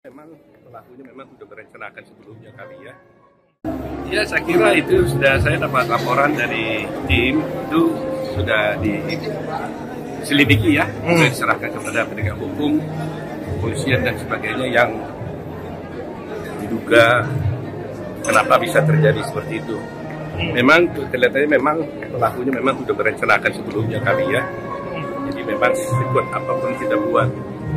Memang pelakunya memang sudah merencanakan sebelumnya kali ya. Ya saya kira itu sudah saya dapat laporan dari tim itu sudah diselidiki ya, sudah diserahkan kepada penegak hukum, polisian dan sebagainya yang diduga kenapa bisa terjadi seperti itu. Memang kelihatannya memang pelakunya memang sudah merencanakan sebelumnya kali ya. Jadi memang sekuat apapun kita buat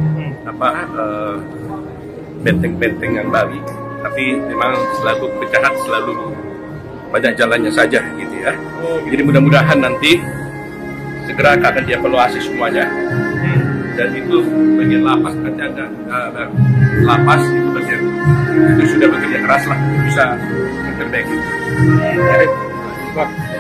benteng-bentengan Bali, tapi memang selalu penjahat selalu banyak jalannya saja gitu ya. Jadi mudah-mudahan nanti segera akan dievaluasi semuanya, dan itu bagian lapas nanti ada lapas itu bagian itu sudah bekerja keras lah, bisa terbaik.